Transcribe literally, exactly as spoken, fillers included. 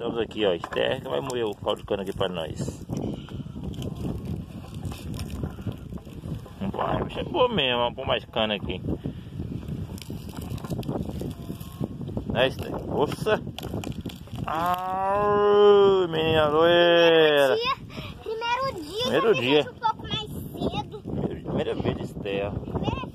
Estamos aqui, ó, Esther, que vai moer o caldo de cana aqui pra nós. Vai, bicho é boa mesmo, vamos pôr mais cana aqui. Né, Esther? Nossa! Ai, menina loira! Primeiro dia, Primeiro dia. Um pouco mais cedo. Primeira vez de Esther. Primeira